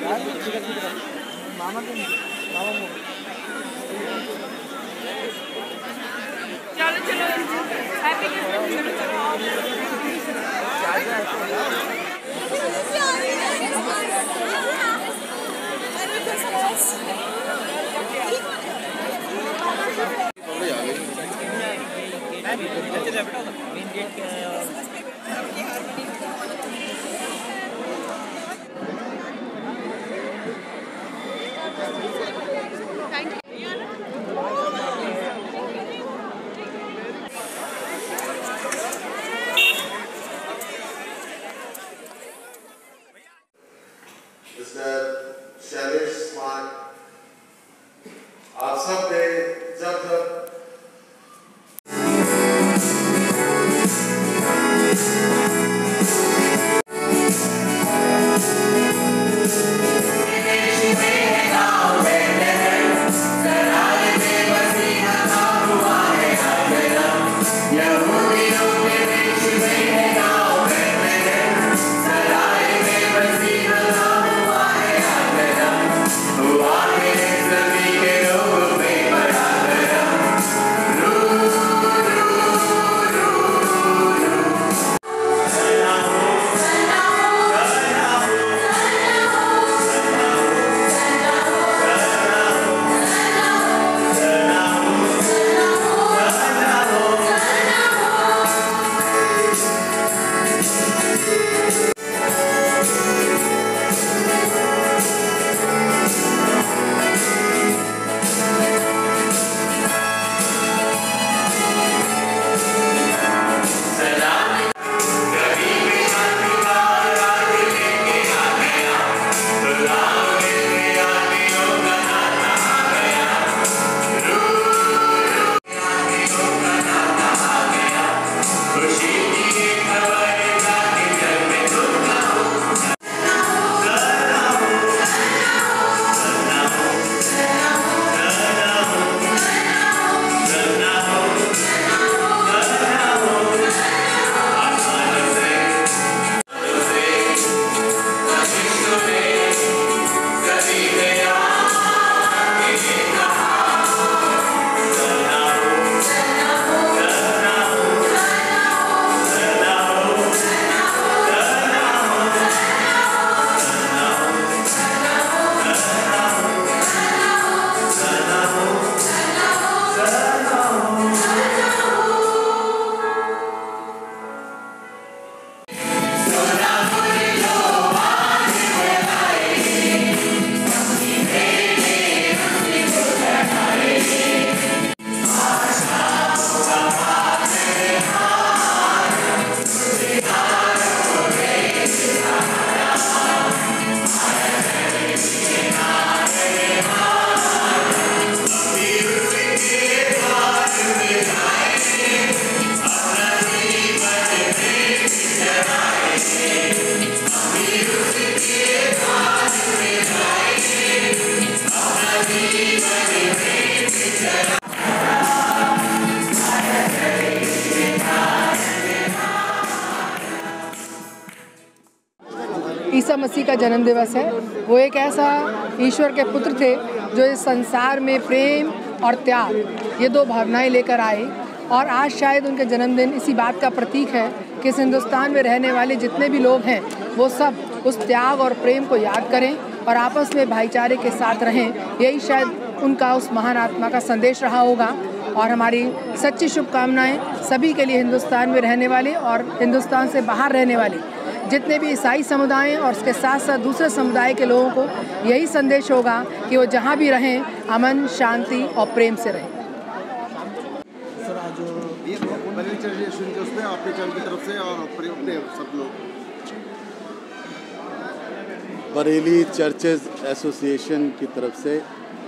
मामा के चलो चलो हैप्पी क्रिसमस आप सब ने जब ईसा मसीह का जन्म दिवस है। वो एक ऐसा ईश्वर के पुत्र थे जो इस संसार में प्रेम और त्याग ये दो भावनाएं लेकर आए, और आज शायद उनके जन्मदिन इसी बात का प्रतीक है कि इस हिंदुस्तान में रहने वाले जितने भी लोग हैं वो सब उस त्याग और प्रेम को याद करें और आपस में भाईचारे के साथ रहें। यही शायद उनका उस महान आत्मा का संदेश रहा होगा। और हमारी सच्ची शुभकामनाएं सभी के लिए, हिंदुस्तान में रहने वाले और हिंदुस्तान से बाहर रहने वाले जितने भी ईसाई समुदाय और उसके साथ साथ दूसरे समुदाय के लोगों को यही संदेश होगा कि वो जहाँ भी रहें अमन, शांति और प्रेम से रहें। सर आज बरेली चर्च के उसमें आपके चैनल की तरफ से और अपने सब लोग बरेली चर्चेज एसोसिएशन की तरफ से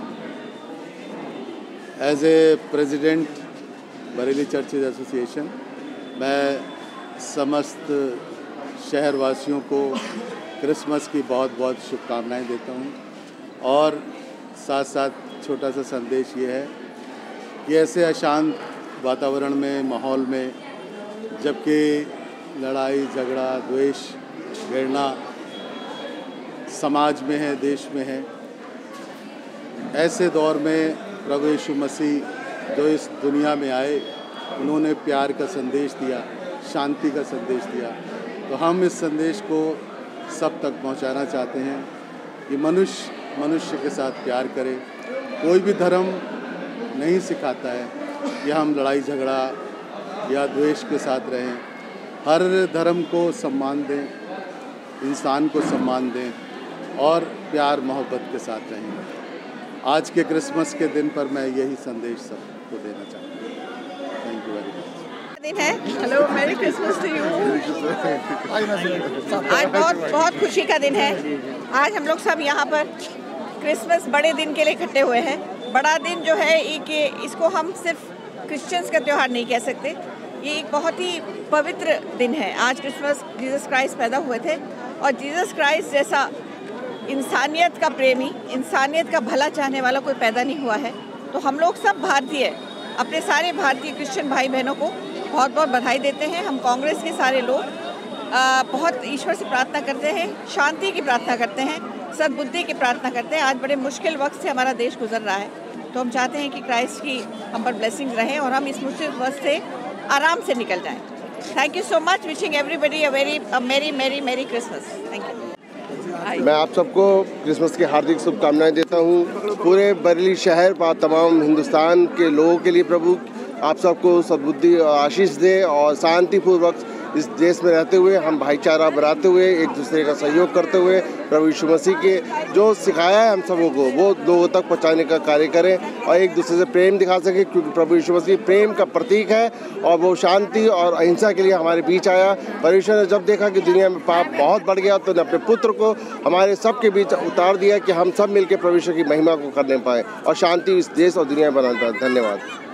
as a president Bareilly churches association मैं समस्त शहरवासियों को क्रिसमस की बहुत बहुत शुभकामनाएं देता हूं, और साथ साथ छोटा सा संदेश ये है कि ऐसे अशांत वातावरण में, माहौल में, जबकि लड़ाई झगड़ा द्वेष घृणा समाज में है, देश में है। ऐसे दौर में प्रभु यीशु मसीह जो इस दुनिया में आए, उन्होंने प्यार का संदेश दिया, शांति का संदेश दिया। तो हम इस संदेश को सब तक पहुंचाना चाहते हैं कि मनुष्य के साथ प्यार करें। कोई भी धर्म नहीं सिखाता है कि हम लड़ाई झगड़ा या द्वेष के साथ रहें। हर धर्म को सम्मान दें, इंसान को सम्मान दें और प्यार मोहब्बत के साथ रहें। आज के क्रिसमस के दिन पर मैं यही संदेश सबको देना चाहता हूँ। Thank you very much. दिन है। Hello, merry Christmas to you. आज बहुत खुशी का दिन है। आज हम लोग सब यहाँ पर क्रिसमस बड़े दिन के लिए इकट्ठे हुए हैं। बड़ा दिन जो है कि इसको हम सिर्फ क्रिश्चियंस का त्यौहार नहीं कह सकते, ये एक बहुत ही पवित्र दिन है। आज क्रिसमस जीसस क्राइस्ट पैदा हुए थे और जीसस क्राइस्ट जैसा इंसानियत का प्रेमी, इंसानियत का भला चाहने वाला कोई पैदा नहीं हुआ है। तो हम लोग सब भारतीय, अपने सारे भारतीय क्रिश्चियन भाई बहनों को बहुत बहुत बधाई देते हैं। हम कांग्रेस के सारे लोग बहुत ईश्वर से प्रार्थना करते हैं, शांति की प्रार्थना करते हैं, सद्बुद्धि की प्रार्थना करते हैं। आज बड़े मुश्किल वक्त से हमारा देश गुजर रहा है, तो हम चाहते हैं कि क्राइस्ट की हम पर ब्लेसिंग्स रहें और हम इस मुश्किल वक्त से आराम से निकल जाएं। Thank you so much. Wishing everybody a merry Christmas. Thank you. मैं आप सबको क्रिसमस की हार्दिक शुभकामनाएं देता हूं। पूरे बरेली शहर व तमाम हिंदुस्तान के लोगों के लिए प्रभु आप सबको सद्बुद्धि और आशीष दे और शांतिपूर्वक इस देश में रहते हुए हम भाईचारा बनाते हुए एक दूसरे का सहयोग करते हुए प्रभु यीशु मसीह के जो सिखाया है हम सबों को वो लोगों तक पहुंचाने का कार्य करें और एक दूसरे से प्रेम दिखा सकें, क्योंकि प्रभु यीशु मसीह प्रेम का प्रतीक है और वो शांति और अहिंसा के लिए हमारे बीच आया। परमेश्वर ने जब देखा कि दुनिया में पाप बहुत बढ़ गया तो ने अपने पुत्र को हमारे सबके बीच उतार दिया कि हम सब मिलकर परमेश्वर की महिमा को करने पाएँ और शांति इस देश और दुनिया में बनाना पाएँ। धन्यवाद।